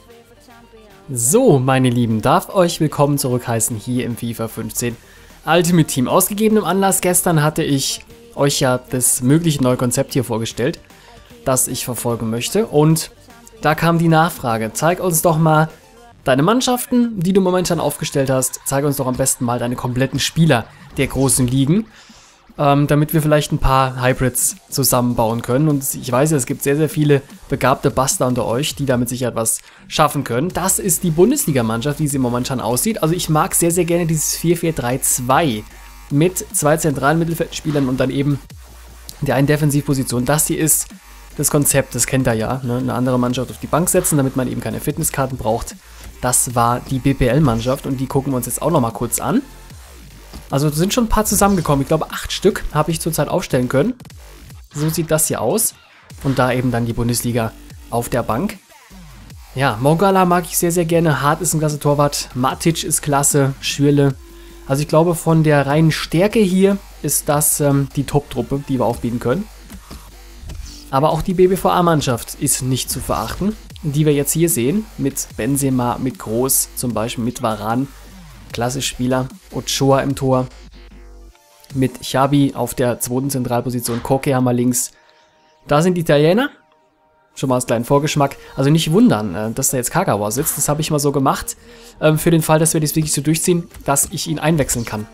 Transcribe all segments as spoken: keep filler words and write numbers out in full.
So, meine Lieben, darf euch willkommen zurück heißen hier im FIFA fünfzehn Ultimate Team. Aus gegebenem Anlass gestern hatte ich euch ja das mögliche neue Konzept hier vorgestellt, das ich verfolgen möchte. Und da kam die Nachfrage, zeig uns doch mal deine Mannschaften, die du momentan aufgestellt hast. Zeig uns doch am besten mal deine kompletten Spieler der großen Ligen, ähm, damit wir vielleicht ein paar Hybrids zusammenbauen können. Und ich weiß ja, es gibt sehr, sehr viele begabte Buster unter euch, die da mit Sicherheit was schaffen können. Das ist die Bundesliga-Mannschaft, wie sie momentan aussieht. Also ich mag sehr, sehr gerne dieses vier vier drei zwei mit zwei zentralen Mittelfeldspielern und dann eben der einen Defensivposition. Das hier ist das Konzept, das kennt ihr ja. Ne? Eine andere Mannschaft auf die Bank setzen, damit man eben keine Fitnesskarten braucht. Das war die B P L-Mannschaft und die gucken wir uns jetzt auch nochmal kurz an. Also sind schon ein paar zusammengekommen. Ich glaube, acht Stück habe ich zurzeit aufstellen können. So sieht das hier aus. Und da eben dann die Bundesliga auf der Bank. Ja, Mogala mag ich sehr, sehr gerne. Hart ist ein klasse Torwart. Matic ist klasse. Schwirle. Also ich glaube, von der reinen Stärke hier ist das ähm, die Top-Truppe, die wir aufbieten können. Aber auch die B B V A-Mannschaft ist nicht zu verachten, die wir jetzt hier sehen. Mit Benzema, mit Groß, zum Beispiel mit Varane. Klasse Spieler. Ochoa im Tor. Mit Xabi auf der zweiten Zentralposition. Koke haben wir links. Da sind die Italiener. Schon mal als kleinen Vorgeschmack. Also nicht wundern, dass da jetzt Kagawa sitzt. Das habe ich mal so gemacht. Für den Fall, dass wir das wirklich so durchziehen, dass ich ihn einwechseln kann.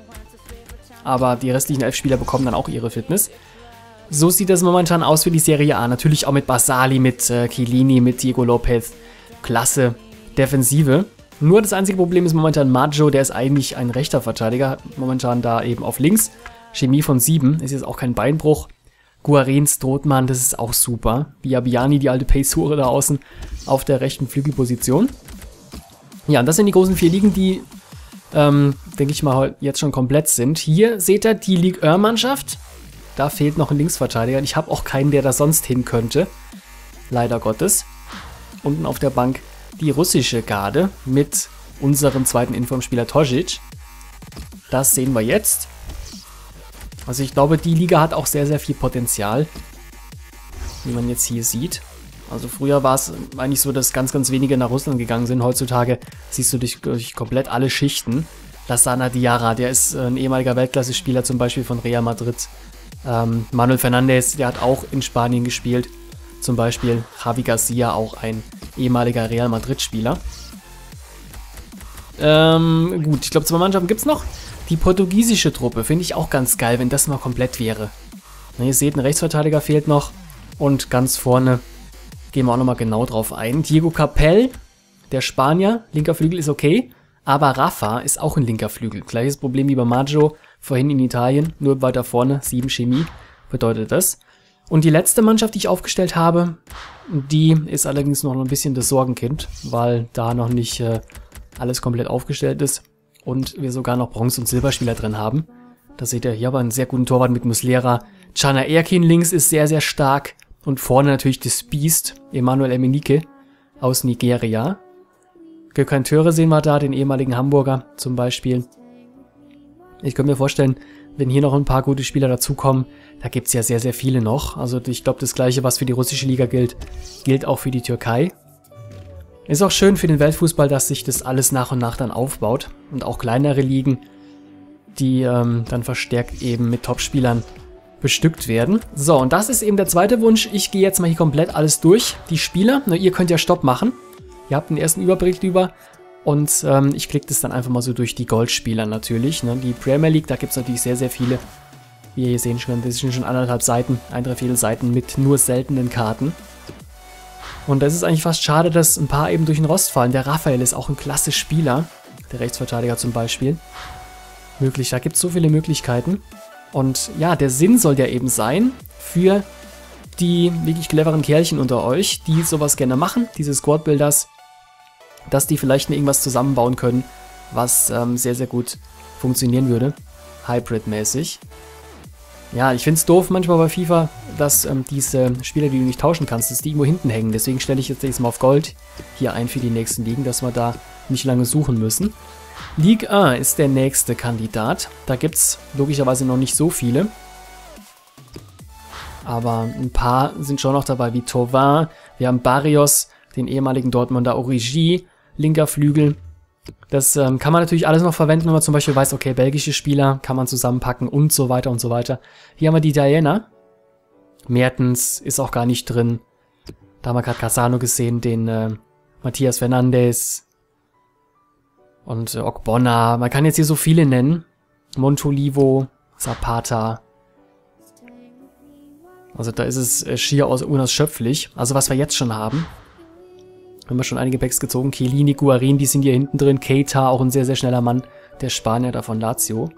Aber die restlichen elf Spieler bekommen dann auch ihre Fitness. So sieht das momentan aus für die Serie A. Natürlich auch mit Basali, mit äh, Chiellini, mit Diego Lopez. Klasse Defensive. Nur das einzige Problem ist momentan Maggio, der ist eigentlich ein rechter Verteidiger. Momentan da eben auf links. Chemie von sieben, ist jetzt auch kein Beinbruch. Guarin, Strootmann, das ist auch super. Biabiani, die alte Pace-Hure da außen auf der rechten Flügelposition. Ja, und das sind die großen vier Ligen, die, ähm, denke ich mal, jetzt schon komplett sind. Hier seht ihr die Ligue eins-Mannschaft. Da fehlt noch ein Linksverteidiger. Ich habe auch keinen, der da sonst hin könnte. Leider Gottes. Unten auf der Bank die russische Garde mit unserem zweiten Informspieler Tošić. Das sehen wir jetzt. Also ich glaube, die Liga hat auch sehr, sehr viel Potenzial, wie man jetzt hier sieht. Also früher war es eigentlich so, dass ganz, ganz wenige nach Russland gegangen sind. Heutzutage siehst du durch, durch komplett alle Schichten. Lassana Diarra, der ist ein ehemaliger Weltklasse-Spieler, zum Beispiel von Real Madrid. Ähm, Manuel Fernandes, der hat auch in Spanien gespielt. Zum Beispiel Javi Garcia, auch ein ehemaliger Real Madrid-Spieler. Ähm, gut, ich glaube, zwei Mannschaften gibt es noch. Die portugiesische Truppe finde ich auch ganz geil, wenn das mal komplett wäre. Na, ihr seht, ein Rechtsverteidiger fehlt noch. Und ganz vorne gehen wir auch nochmal genau drauf ein. Diego Capel, der Spanier, linker Flügel ist okay. Aber Rafa ist auch ein linker Flügel. Gleiches Problem wie bei Maggio vorhin in Italien, nur weiter vorne, sieben Chemie bedeutet das. Und die letzte Mannschaft, die ich aufgestellt habe, die ist allerdings noch ein bisschen das Sorgenkind, weil da noch nicht äh, alles komplett aufgestellt ist und wir sogar noch Bronze- und Silberspieler drin haben. Da seht ihr hier aber einen sehr guten Torwart mit Muslera. Cana Erkin links ist sehr, sehr stark und vorne natürlich das Beast, Emmanuel Emenike aus Nigeria. Gökhan Töre sehen wir da, den ehemaligen Hamburger zum Beispiel. Ich könnte mir vorstellen, wenn hier noch ein paar gute Spieler dazukommen, da gibt es ja sehr, sehr viele noch. Also ich glaube, das Gleiche, was für die russische Liga gilt, gilt auch für die Türkei. Ist auch schön für den Weltfußball, dass sich das alles nach und nach dann aufbaut. Und auch kleinere Ligen, die ähm, dann verstärkt eben mit Topspielern bestückt werden. So, und das ist eben der zweite Wunsch. Ich gehe jetzt mal hier komplett alles durch. Die Spieler, na, ihr könnt ja Stopp machen. Ihr habt einen ersten Überblick drüber. Und ähm, ich klicke das dann einfach mal so durch die Goldspieler natürlich. Ne? Die Premier League, da gibt es natürlich sehr, sehr viele. Wie ihr hier sehen könnt, das sind schon anderthalb Seiten, ein Dreiviertel Seiten mit nur seltenen Karten. Und das ist eigentlich fast schade, dass ein paar eben durch den Rost fallen. Der Raphael ist auch ein klasse Spieler, der Rechtsverteidiger zum Beispiel. Möglich, da gibt es so viele Möglichkeiten. Und ja, der Sinn soll ja eben sein für die wirklich cleveren Kerlchen unter euch, die sowas gerne machen, diese Squad-Builders, dass die vielleicht irgendwas zusammenbauen können, was ähm, sehr, sehr gut funktionieren würde. Hybrid-mäßig. Ja, ich finde es doof manchmal bei FIFA, dass ähm, diese Spieler, die du nicht tauschen kannst, dass die irgendwo hinten hängen. Deswegen stelle ich jetzt nächstes Mal auf Gold hier ein für die nächsten Ligen, dass wir da nicht lange suchen müssen. Ligue eins ist der nächste Kandidat. Da gibt es logischerweise noch nicht so viele. Aber ein paar sind schon noch dabei, wie Thauvin. Wir haben Barrios, den ehemaligen Dortmunder Origi, linker Flügel. Das ähm, kann man natürlich alles noch verwenden, wenn man zum Beispiel weiß, okay, belgische Spieler kann man zusammenpacken und so weiter und so weiter. Hier haben wir die Italiener. Mertens ist auch gar nicht drin. Da haben wir gerade Cassano gesehen, den äh, Matthias Fernandes und äh, Ogbonna. Man kann jetzt hier so viele nennen. Montolivo, Zapata. Also da ist es äh, schier aus, unausschöpflich. Also was wir jetzt schon haben. Haben wir schon einige Packs gezogen. Chiellini, Guarin, die sind hier hinten drin. Keita, auch ein sehr, sehr schneller Mann. Der Spanier da von Lazio.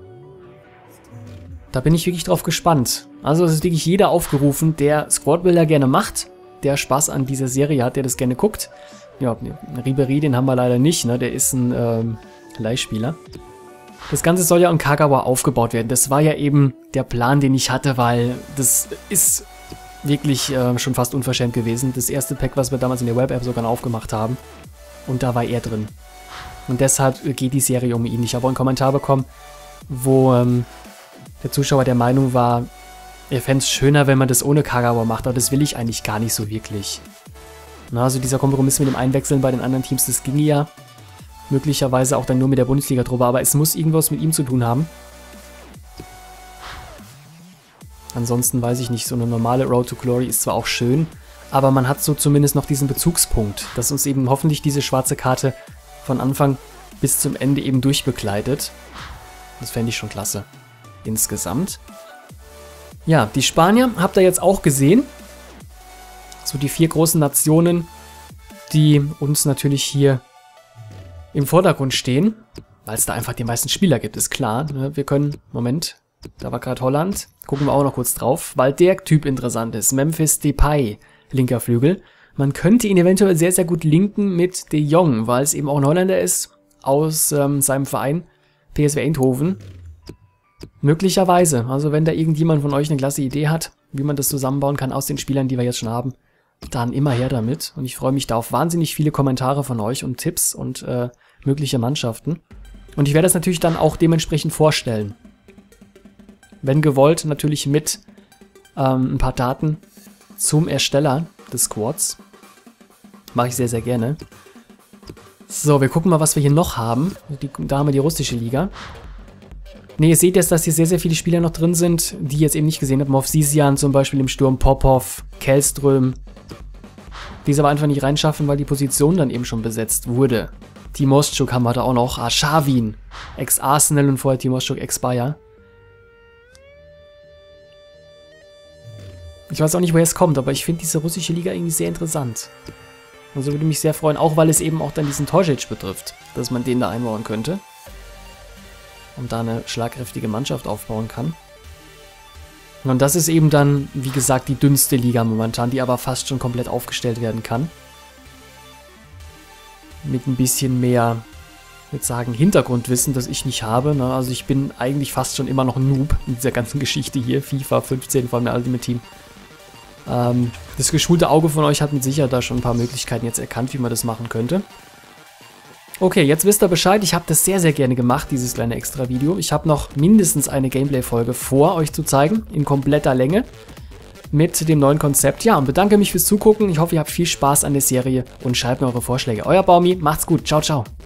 Da bin ich wirklich drauf gespannt. Also es ist wirklich jeder aufgerufen, der Squad-Builder gerne macht, der Spaß an dieser Serie hat, der das gerne guckt. Ja, Ribéry, den haben wir leider nicht, ne? Der ist ein ähm, Leihspieler. Das Ganze soll ja in Kagawa aufgebaut werden. Das war ja eben der Plan, den ich hatte, weil das ist wirklich äh, schon fast unverschämt gewesen. Das erste Pack, was wir damals in der Web-App sogar aufgemacht haben. Und da war er drin. Und deshalb geht die Serie um ihn. Ich habe auch einen Kommentar bekommen, wo ähm, der Zuschauer der Meinung war, er fände es schöner, wenn man das ohne Kagawa macht, aber das will ich eigentlich gar nicht so wirklich. Na, also dieser Kompromiss mit dem Einwechseln bei den anderen Teams, das ging ja möglicherweise auch dann nur mit der Bundesliga-Truppe, aber es muss irgendwas mit ihm zu tun haben. Ansonsten weiß ich nicht, so eine normale Road to Glory ist zwar auch schön, aber man hat so zumindest noch diesen Bezugspunkt, dass uns eben hoffentlich diese schwarze Karte von Anfang bis zum Ende eben durchbegleitet. Das fände ich schon klasse. Insgesamt. Ja, die Spanier habt ihr jetzt auch gesehen. So die vier großen Nationen, die uns natürlich hier im Vordergrund stehen, weil es da einfach die meisten Spieler gibt, ist klar. Wir können, Moment, da war gerade Holland, gucken wir auch noch kurz drauf, weil der Typ interessant ist. Memphis Depay, linker Flügel. Man könnte ihn eventuell sehr, sehr gut linken mit De Jong, weil es eben auch ein Holländer ist, aus ähm, seinem Verein P S V Eindhoven. Möglicherweise, also wenn da irgendjemand von euch eine klasse Idee hat, wie man das zusammenbauen kann aus den Spielern, die wir jetzt schon haben, dann immer her damit. Und ich freue mich da auf wahnsinnig viele Kommentare von euch und Tipps und äh, mögliche Mannschaften. Und ich werde das natürlich dann auch dementsprechend vorstellen. Wenn gewollt, natürlich mit ähm, ein paar Daten zum Ersteller des Squads. Mache ich sehr, sehr gerne. So, wir gucken mal, was wir hier noch haben. Die, da haben wir die russische Liga. Ne, ihr seht jetzt, dass hier sehr, sehr viele Spieler noch drin sind, die ich jetzt eben nicht gesehen habe. Movsisian zum Beispiel im Sturm, Popov, Kellström. Die es aber einfach nicht reinschaffen, weil die Position dann eben schon besetzt wurde. Timoschuk haben wir da auch noch. Arshavin, Ex-Arsenal und vorher Timoschuk, Ex-Bayer. Ich weiß auch nicht, woher es kommt, aber ich finde diese russische Liga irgendwie sehr interessant. Also würde mich sehr freuen, auch weil es eben auch dann diesen Torjic betrifft, dass man den da einbauen könnte. Und da eine schlagkräftige Mannschaft aufbauen kann. Und das ist eben dann, wie gesagt, die dünnste Liga momentan, die aber fast schon komplett aufgestellt werden kann. Mit ein bisschen mehr, ich würde sagen, Hintergrundwissen, das ich nicht habe. Ne? Also ich bin eigentlich fast schon immer noch ein Noob in dieser ganzen Geschichte hier. FIFA fünfzehn, vor allem der Ultimate Team. Ähm, das geschulte Auge von euch hat mit Sicherheit da schon ein paar Möglichkeiten jetzt erkannt, wie man das machen könnte. Okay, jetzt wisst ihr Bescheid. Ich habe das sehr, sehr gerne gemacht, dieses kleine Extra-Video. Ich habe noch mindestens eine Gameplay-Folge vor, euch zu zeigen, in kompletter Länge, mit dem neuen Konzept. Ja, und bedanke mich fürs Zugucken. Ich hoffe, ihr habt viel Spaß an der Serie und schreibt mir eure Vorschläge. Euer Baumi, macht's gut. Ciao, ciao.